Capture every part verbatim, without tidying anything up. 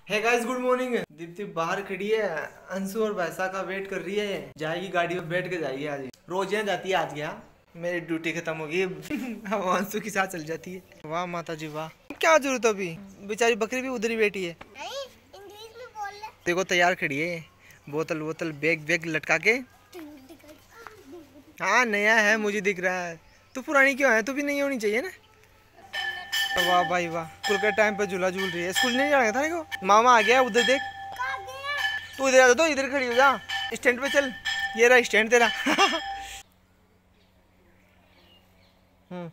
हे guys good morning. Deepti बाहर खड़ी है, अंशु और वैसा का वेट कर रही है। जाएगी गाड़ी में बैठ के जाएगी आज। रोज यहाँ जाती है, आज गया मेरी ड्यूटी खत्म होगी अब अंशु के साथ चल जाती है। वाह माता जी वाह, क्या जरूरत अभी, बेचारी बकरी भी उधर ही बैठी है। नहीं, इंग्लिश में बोल ले। देखो तैयार खड़ी है, बोतल बोतल बैग बैग लटका के। हाँ नया है, मुझे दिख रहा है। तू पुरानी क्यों है, तू भी नहीं होनी चाहिए ना। वाह भाई वाह, स्कूल के टाइम पे झूला झूल रही है। स्कूल नहीं जाना था देखो, मामा आ गया उधर देख। तू इधर आ तो इधर खड़ी हो जा, स्टैंड पे चल। ये रहा स्टैंड तेरा हम्म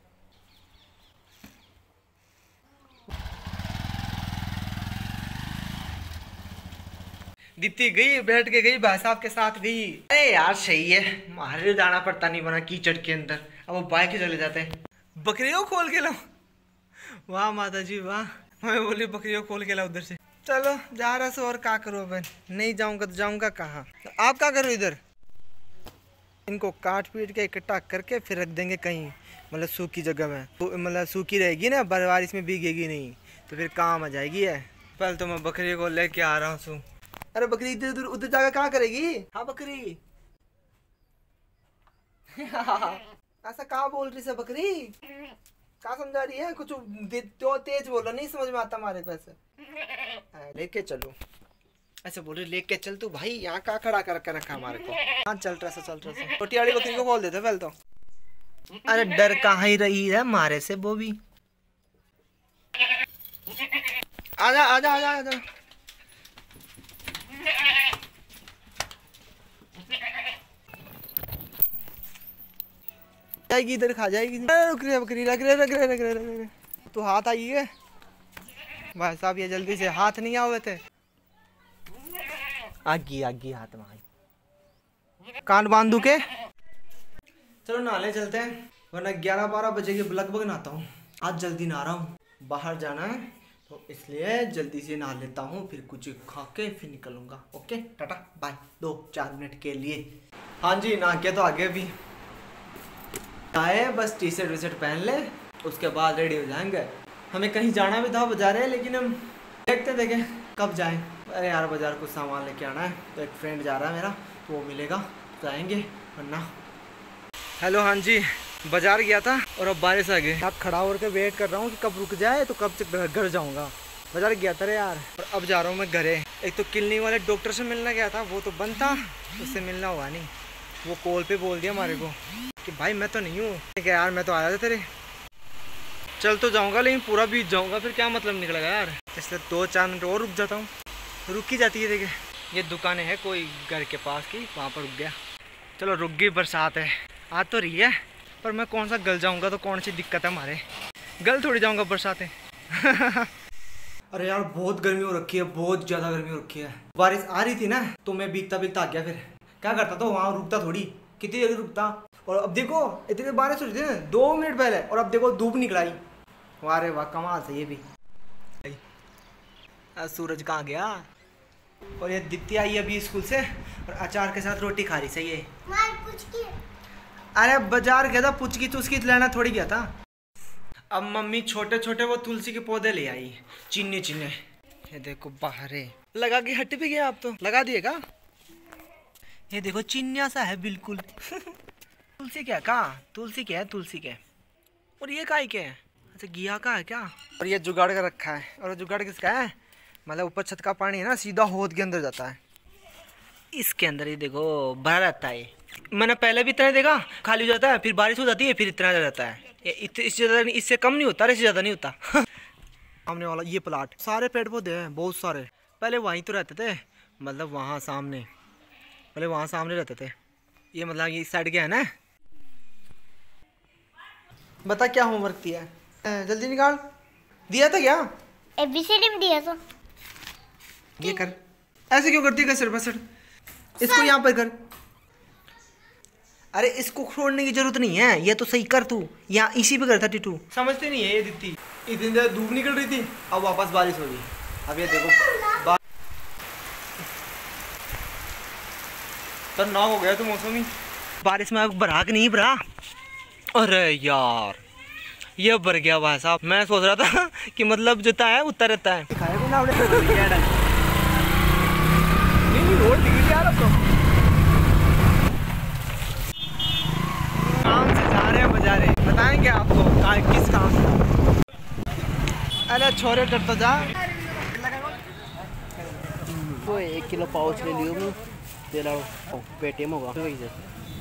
दीप्ति गई, बैठ के गई, भाई साहब के साथ गई। अरे यार सही है, मारे जाना पड़ता नहीं बना कीचड़ के अंदर। अब वो बाइक के चले जाते हैं। बकरियों खोल के लाओ। वाह माता जी वाह, मैं बोली बकरियों खोल के लाओ उधर से। चलो जा रहा सो और क्या करो बहन, नहीं जाऊंगा तो जाऊंगा कहाँ। तो आप क्या करो इधर, इनको काट पीट के इकट्ठा करके फिर रख देंगे कहीं, मतलब सूखी जगह में। तो मतलब सूखी रहेगी ना, बारिश में भीगेगी नहीं, तो फिर काम आ जाएगी है। पहले तो मैं बकरी को लेके आ रहा हूँ। अरे बकरी इधर उधर उधर जाकर क्या करेगी। हाँ बकरी ऐसा कहाँ बोल रही है बकरी, क्या समझा रही है कुछ तो तेज बोलो, नहीं समझ में आता हमारे को। ऐसे लेके चलो, ऐसे बोल रही लेके चल तू भाई, यहाँ का खड़ा कर कर रखा हमारे को। हाँ चल रहा चल रहा छोटी वाली बकरी को बोल देते पहले तो। अरे डर कहाँ ही रही है हमारे से वो भी। आजा आजा आजा आजा। जाएगी इधर खा जाएगी। रुक रही बकरी, रख रहे रख रहे रख रहे रख रहे। तो हाथ आई है भाई साहब, ये जल्दी से हाथ नहीं आवे थे। आगी आगी हाथ में आई, कान बांधू के। चलो नहाने चलते हैं, वरना ग्यारह बारह बजे के लगभग नहाता हूँ। आज जल्दी नहा रहा हूँ, बाहर जाना है तो इसलिए जल्दी से नहा लेता हूँ, फिर कुछ खा के फिर निकलूंगा। ओके टाटा बाय, दो चार मिनट के लिए। हाँ जी नहा के तो आगे भी आए, बस टी शर्ट वी शर्ट पहन ले, उसके बाद रेडी हो जाएंगे। हमें कहीं जाना भी था बाजार है, लेकिन हम देखते देखें कब जाएं। अरे यार बाजार कुछ सामान लेके आना है, तो एक फ्रेंड जा रहा है मेरा, तो वो मिलेगा तो जाएंगे वरना। हेलो हाँ जी, बाजार गया था और अब बारिश आ गई। आप खड़ा होकर वेट कर रहा हूँ कि कब रुक जाए तो कब घर जाऊँगा। बाजार गया था रे यार, और अब जा रहा हूँ मैं घरे। एक तो क्लिनिक वाले डॉक्टर से मिलना गया था, वो तो बंद था, उससे मिलना हुआ नहीं। वो कॉल पे बोल दिया हमारे को कि भाई मैं तो नहीं हूँ। ठीक है यार, मैं तो आया था तेरे, चल तो जाऊँगा लेकिन पूरा बीत जाऊँगा, फिर क्या मतलब निकलेगा यार। इसलिए दो चार मिनट और रुक जाता हूँ। रुक ही जाती है देखिए, ये दुकानें है कोई घर के पास की, वहाँ पर रुक गया। चलो रुक गई, बरसात है आ तो रही है, पर मैं कौन सा गल जाऊँगा, तो कौन सी दिक्कत है हमारे, गल थोड़ी जाऊँगा बरसातें अरे यार बहुत गर्मी हो रखी है, बहुत ज़्यादा गर्मी हो रखी है। बारिश आ रही थी ना, तो मैं बीतता बीतता आ गया। फिर क्या करता तो वहाँ रुकता थोड़ी, कितनी देर रुकता। और अब देखो इतनी बारिश हो रही थी ना दो मिनट पहले, और अब देखो धूप निकलाई। वाह रे वाह, कमाल से ये भी। सूरज कहाँ गया। और ये दीप्ति आई अभी स्कूल से, और अचार के साथ रोटी खा रही। सही है। अरे बाजार गया था, पुचकी चुचकी लेना थोड़ी गया था। अब मम्मी छोटे छोटे वो तुलसी के पौधे ले आई, चिन्ने चिन्ने। ये देखो बाहर है, लगा के हट भी गया। आप तो लगा दिएगा। ये देखो चिन्या सा है बिल्कुल तुलसी क्या कहा, तुलसी क्या है, तुलसी क्या है। और ये काय क्या है, अच्छा घिया का है क्या। और ये जुगाड़ का रखा है, और जुगाड़ किसका है, मतलब ऊपर छत का पानी है ना, सीधा होद के अंदर जाता है। इसके अंदर ये देखो भरा रहता है। मैंने पहले भी इतना देखा, खाली हो जाता है, फिर बारिश हो जाती है, फिर इतना जाता है। ये इससे ज़्यादा, इससे कम नहीं होता, इससे ज़्यादा नहीं होता सामने वाला ये प्लाट, सारे पेड़ पौधे हैं बहुत सारे। पहले वहीं तो रहते थे, मतलब वहाँ सामने, पहले वहाँ सामने रहते थे। ये मतलब ये साइड क्या है ना। बता क्या होमवर्क दिया है, जल्दी निकाल। दिया था क्या, एबीसीडी में दिया था। ये कर, ऐसे क्यों करती है, सर बसर इसको यहाँ पर कर। अरे इसको छोड़ने की जरूरत नहीं है, ये तो सही कर तू, यहाँ इसी पे कर थर्टी टू। समझते नहीं है ये दीप्ति, इतनी देर धूप निकल रही थी, अब वापस बारिश हो गई। अब ये देखो तो ना हो गया तो मौसम ही, बारिश में अब भरा कि नहीं भरा। अरे यार ये भर गया भाई साहब। मैं सोच रहा था कि मतलब जितना है उतना रहता है। रोड निकल यार अब तो। काम से जा रहे हैं बजारे, बताएंगे आपको का, किस काम से। अरे छोरे डरता जा। तो एक किलो पाउच ले लियो मैं तेरा पेटीएम होगा वही से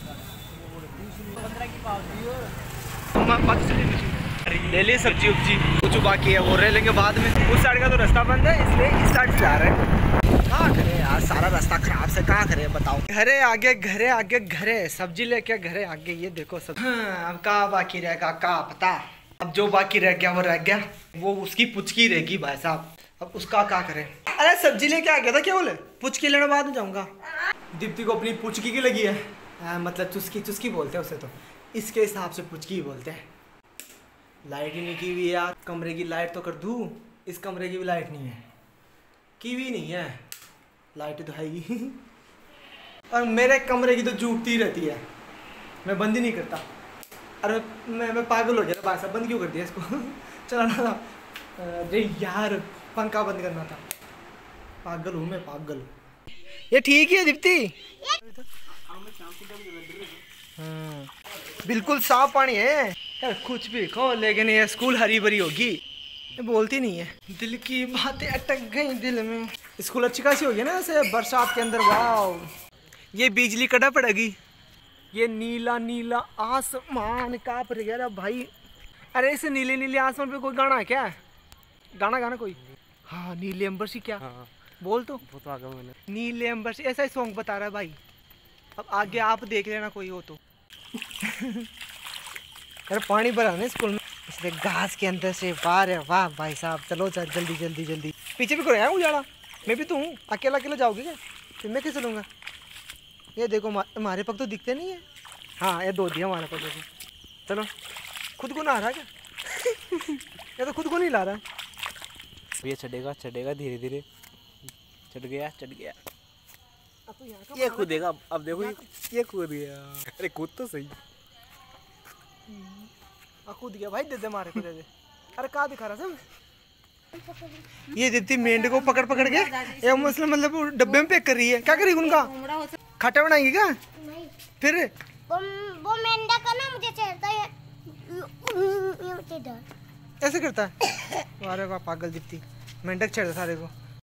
ले ली सब्जी उब्जी कुछ बाकी है वो ले लेंगे बाद में। उस साइड का तो रास्ता बंद है इसलिए इस साइड से जा रहे हैं। कहाँ करे यार, सारा रास्ता खराब से कहाँ करे बताओ। घरे आगे घरे आगे घरे सब्जी लेके घरे आगे ये देखो सब। हाँ, अब कहाँ बाकी रहेगा कहाँ पता। अब जो बाकी रह गया वो रह गया, वो उसकी पुचकी रहेगी भाई साहब। अब उसका क्या करें। अरे सब्जी लेके आ गया था क्या बोले, पुचकी लेने बाद में जाऊंगा। दीप्ति को अपनी पुचकी की लगी है आ, मतलब चुस्की चुस्की बोलते हैं उसे, तो इसके हिसाब से पुचकी बोलते हैं। लाइट ही नहीं की हुई यार, कमरे की लाइट तो कर दूँ, इस कमरे की भी लाइट नहीं है, की भी नहीं है, लाइट तो है ही। और मेरे कमरे की तो जूटती रहती है, मैं बंद ही नहीं करता। अरे मैं मैं पागल हो गया भाई साहब, बंद क्यों कर दिया इसको। चलाना था, अरे यार पंखा बंद करना था। पागल हूँ मैं पागल। ये ठीक है दीप्ति, हाँ बिल्कुल साफ पानी है यार, कुछ भी कहो लेकिन ये स्कूल हरी भरी होगी। ये बोलती नहीं है, दिल की बातें अटक गई दिल में। स्कूल अच्छी खासी होगी ना ऐसे बरसात के अंदर। वाह ये बिजली कटा पड़ेगी, ये नीला नीला आसमान का पर गया भाई। अरे इस नीले नीले आसमान पे कोई गाना है क्या, गाना गाना कोई। हाँ नीले अंबर सी क्या, हाँ। बोल तो वो तो आगे मैंने नीले अंबर सी ऐसा ही सॉन्ग बता रहा है भाई। अब आगे आप देख लेना कोई हो तो। अरे पानी भरा है स्कूल में, इसलिए घास के अंदर से वाह रे वाह भाई साहब। चलो चल जल्दी जल्दी जल्दी, पीछे भी करो यार उजाला। मैं भी तो हूँ, अकेला अकेला जाओगे क्या, फिर मैं कैसे लूँगा। ये देखो हमारे पग तो दिखते नहीं है। हाँ ये दो दिया हमारे पग देखो। चलो खुद को नहा रहा क्या। ये तो खुद को नहीं ला रहा। ये चढ़ेगा चढ़ेगा धीरे धीरे, चढ़ गया चढ़ गया। ये कूदेगा अब, अब देखो ये, ये कूद गया। अरे कूद तो सही, कूद गया भाई। दे दे मारे को दे दे। अरे कहाँ दिखा रहा सब। ये दीप्ति मेंढक को पकड़ पकड़ के ये मसला मतलब डब्बे में पैक कर रही है। क्या करेगी उनका, खाटा बनाएगी क्या। नहीं फिर वो वो मेंढक का ना मुझे चढ़ता है, ऐसे करता है। अरे वाह पागल दीप्ति, मेंढक चढ़ता सारे को।